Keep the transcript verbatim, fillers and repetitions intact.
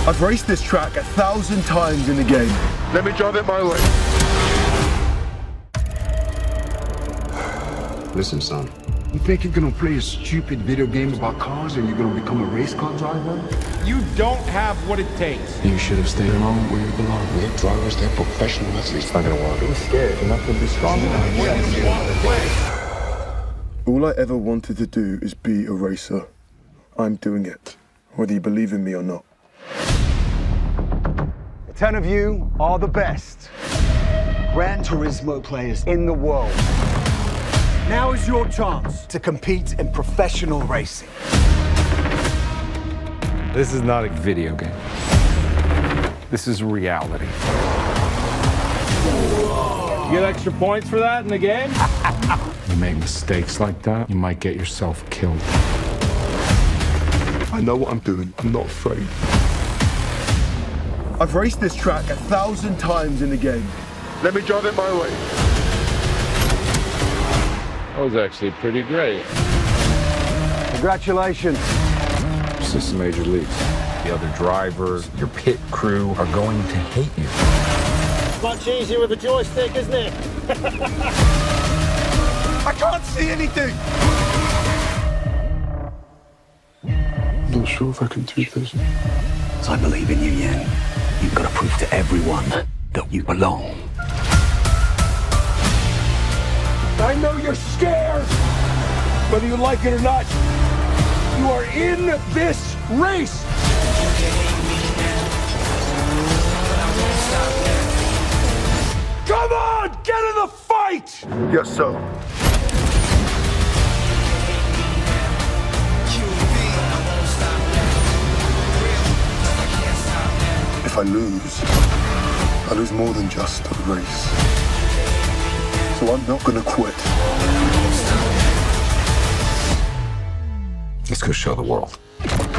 I've raced this track a thousand times in the game. Let me drive it my way. Listen, son. You think you're gonna play a stupid video game about cars and you're gonna become a race car driver? You don't have what it takes. You should have stayed home where you belong. We're drivers, they're professional athletes. It's not gonna work. You're scared. You're not gonna be strong enough. All I ever wanted to do is be a racer. I'm doing it, whether you believe in me or not. Ten of you are the best Gran Turismo players in the world. Now is your chance to compete in professional racing. This is not a video game. This is reality. You get extra points for that in the game? You make mistakes like that, you might get yourself killed. I know what I'm doing. I'm not afraid. I've raced this track a thousand times in the game. Let me drive it my way. That was actually pretty great. Congratulations. This is major leagues. The other drivers, your pit crew are going to hate you. Much easier with a joystick, isn't it? I can't see anything! I'm not sure if I can do this. So I believe in you, Yen. You've got to prove to everyone that you belong. I know you're scared, whether you like it or not. You are in this race. Come on, get in the fight! Yes, sir. If I lose, I lose more than just a race. So I'm not gonna quit. Let's go show the world.